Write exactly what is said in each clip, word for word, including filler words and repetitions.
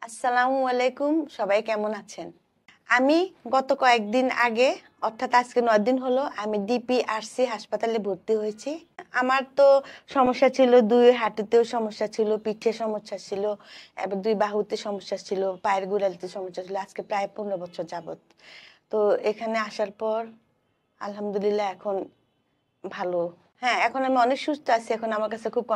আসসালামু আলাইকুম, সবাই কেমন আছেন? আমি গত কয়েকদিন আগে অর্থাৎ আজকে নয় দিন হলো আমি ডিপিআরসি হাসপাতালে ভর্তি হয়েছি। আমার তো সমস্যা ছিল, দুই হাঁটুতেও সমস্যা ছিল, পিঠে সমস্যা ছিল, এবার দুই বাহুতে সমস্যা ছিল, পায়ের গোড়ালিতে সমস্যা ছিল। আজকে প্রায় পনেরো বছর যাবত। তো এখানে আসার পর আলহামদুলিল্লাহ এখন ভালো। হ্যাঁ, এখন আমি অনেক সুস্থ আছি। এখন আমার কাছে খুব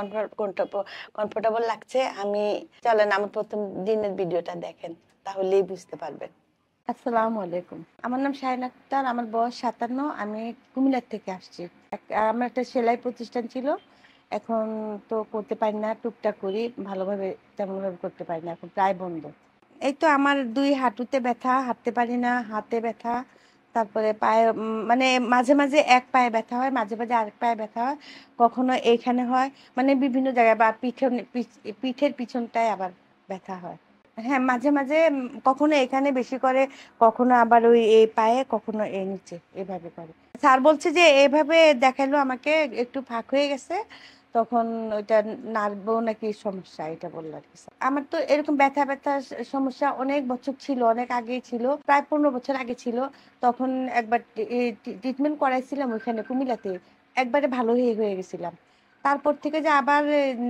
কমফোর্টেবল লাগছে। আমি চলেন আমার প্রথম দিনের ভিডিওটা দেখেন, তাহলেই বুঝতে পারবেন। আসসালামু আলাইকুম। আমার নাম শাহিন আক্তার, আমার বয়স সাতান্ন। আমি কুমিল্লা থেকে আসছি। আমার একটা সেলাই প্রতিষ্ঠান ছিল, এখন তো করতে পারি না, টুকটাক করি, ভালোভাবে তেমনভাবে করতে পারি না, এখন প্রায় বন্ধ। এই তো আমার দুই হাঁটুতে ব্যথা, হাঁটতে পারি না, হাতে ব্যথা, তারপরে পায়ে মানে মাঝে মাঝে এক পায়ে ব্যথা হয়, মাঝে মাঝে আরেক পায়ে ব্যথা হয়, কখনো এইখানে হয়, মানে বিভিন্ন জায়গায়, বা পিঠে পিঠের পিছনটায় আবার ব্যথা হয়। হ্যাঁ, মাঝে মাঝে কখনো এখানে বেশি করে, কখনো আবার ওই এই পায়ে, কখনো এই নিচে, এভাবে করে। স্যার বলছে যে এভাবে দেখালো আমাকে, একটু ফাঁক হয়ে গেছে, তখন ওইটা নার্ভও নাকি সমস্যা, এটা বললো আর কি। আমার তো এরকম ব্যথা ব্যথা সমস্যা অনেক বছর ছিল, অনেক আগেই ছিল, প্রায় পনেরো বছর আগে ছিল। তখন একবার ট্রিটমেন্ট করাইছিলাম ওইখানে কুমিল্লাতে, একবারে ভালো হয়ে হয়ে গেছিলাম। তারপর থেকে যে আবার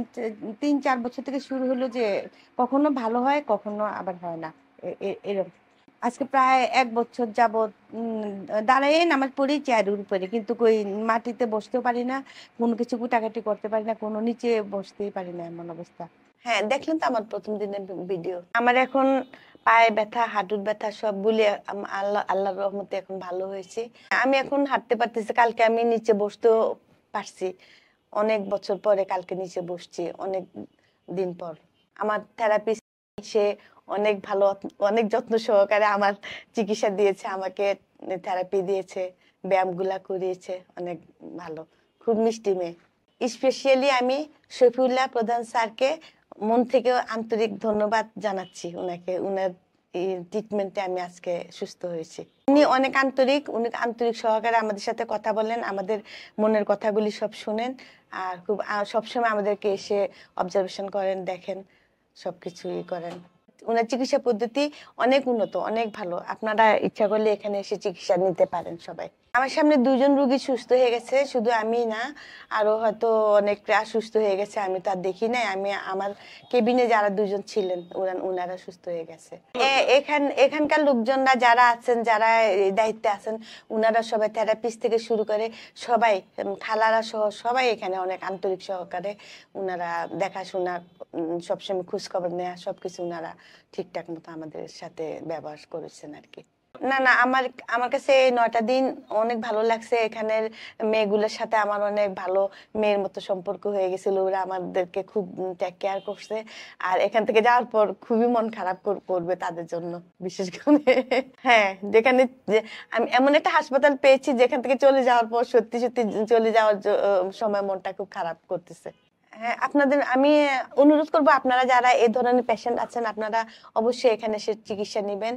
তিন চার বছর থেকে শুরু হলো যে কখনো ভালো হয়, কখনো আবার হয় না, এরকম। আজকে প্রায় এক বছর যাবৎ দাঁড়াই নামাজ পড়ি চেয়ারের উপরে, কিন্তু কই মাটিতে বসতেও পারি না, কোনো কিছু কুটাকাটি করতে পারি না, কোনো নিচে বসতেই পারি না, এমন অবস্থা। হ্যাঁ, দেখলেন তো আমার প্রথম দিনের ভিডিও। আমার এখন পায়ে ব্যথা, হাঁটুর ব্যথা সব বলে আল্লাহ আল্লাহর রহমতে এখন ভালো হয়েছে। আমি এখন হাঁটতে পারতেছি। কালকে আমি নিচে বসতেও পারছি, অনেক বছর পরে কালকে নিচে বসছি, অনেক দিন পর। আমার থেরাপিস্ট সে অনেক ভালো, অনেক যত্ন সহকারে আমার চিকিৎসা দিয়েছে, আমাকে থেরাপি দিয়েছে, ব্যায়ামগুলা করিয়েছে, অনেক ভালো, খুব মিষ্টি মেয়ে। স্পেশালি আমি শফিউল্লাহ প্রধান স্যারকে মন থেকে আন্তরিক ধন্যবাদ জানাচ্ছি উনাকে। উনার এই ট্রিটমেন্টে আমি আজকে সুস্থ হয়েছি। উনি অনেক আন্তরিক, উনি আন্তরিক সহকারে আমাদের সাথে কথা বলেন, আমাদের মনের কথাগুলি সব শুনেন, আর খুব সবসময় আমাদেরকে এসে অবজারভেশন করেন, দেখেন, সবকিছুই করেন। ওনার চিকিৎসা পদ্ধতি অনেক উন্নত, অনেক ভালো। আপনারা ইচ্ছা করলে এখানে এসে চিকিৎসা নিতে পারেন সবাই। আমার সামনে দুইজন রোগী সুস্থ হয়ে গেছে, শুধু আমি না, আরো হয়তো অনেকটা সুস্থ হয়ে গেছে, আমি তো আর দেখি নাই। আমি আমার কেবিনে যারা দুজন ছিলেন ওনারা সুস্থ হয়ে গেছে। এখান এখানকার লোকজনরা যারা আছেন, যারা দায়িত্বে আছেন, ওনারা সবাই থেরাপিস্ট থেকে শুরু করে সবাই, খালারা সহ সবাই এখানে অনেক আন্তরিক সহকারে ওনারা দেখাশোনা, সবসময় খোঁজ খবর নেওয়া, সবকিছু ওনারা ঠিকঠাক মতো আমাদের সাথে ব্যবহার করেছেন আর কি। না না, আমার আমার কাছে নয়টা দিন অনেক ভালো লাগছে। এখানের মেয়েগুলোর সাথে আমার অনেক ভালো মেয়ের মতো সম্পর্ক হয়ে গেছিল, ওরা আমাদেরকে খুব টেক কেয়ার করছে। আর এখান থেকে যাওয়ার পর খুবই মন খারাপ করবে তাদের জন্য, বিশেষ করে। হ্যাঁ, যেখানে আমি এমন একটা হাসপাতাল পেয়েছি যেখান থেকে চলে যাওয়ার পর সত্যি সত্যি চলে যাওয়ার সময় মনটা খুব খারাপ করতেছে। হ্যাঁ, আপনাদের আমি অনুরোধ করবো, আপনারা যারা এই ধরনের পেশেন্ট আছেন, আপনারা অবশ্যই এখানে এসে চিকিৎসা নেবেন,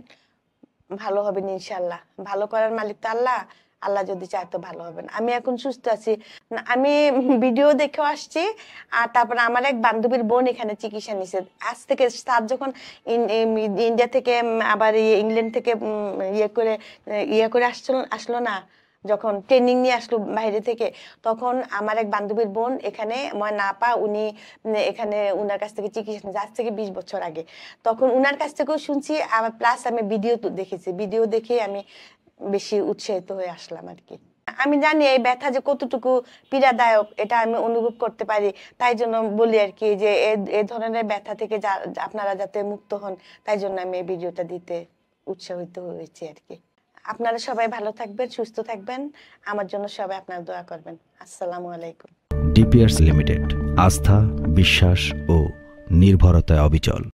ভালো হবেন ইনশাল্লাহ। ভালো করার মালিক তো আল্লাহ, আল্লাহ যদি চায় তো ভালো হবেন। আমি এখন সুস্থ আছি, আমি ভিডিও দেখেও আসছি, আর তারপর আমার এক বান্ধবীর বোন এখানে চিকিৎসা নিছে। আজ থেকে স্যার যখন ইন্ডিয়া থেকে আবার ইংল্যান্ড থেকে ইয়ে করে ইয়ে করে আসছিল আসলো না, যখন ট্রেনিং নিয়ে আসলো বাইরে থেকে, তখন আমার এক বান্ধবীর বোন এখানে না পা, উনি এখানে উনার কাছ থেকে চিকিৎসা নিয়েছে আজ থেকে বিশ বছর আগে। তখন উনার কাছ থেকেও শুনছি, আবার প্লাস আমি ভিডিও দেখেছি, ভিডিও দেখে আমি বেশি উৎসাহিত হয়ে আসলাম আর কি। আমি জানি এই ব্যথা যে কতটুকু পীড়াদায়ক, এটা আমি অনুভব করতে পারি। তাই জন্য বলি আর কি, যে এই ধরনের ব্যথা থেকে আপনারা যাতে মুক্ত হন, তাই জন্য আমি এই ভিডিওটা দিতে উৎসাহিত হয়েছি আর কি। আপনারা সবাই ভালো থাকবেন, সুস্থ থাকবেন, আমার জন্য সবাই আপনারা দোয়া করবেন। আসসালামু আলাইকুম। ডিপিআরসি লিমিটেড, আস্থা, বিশ্বাস ও নির্ভরতায় অবিচল।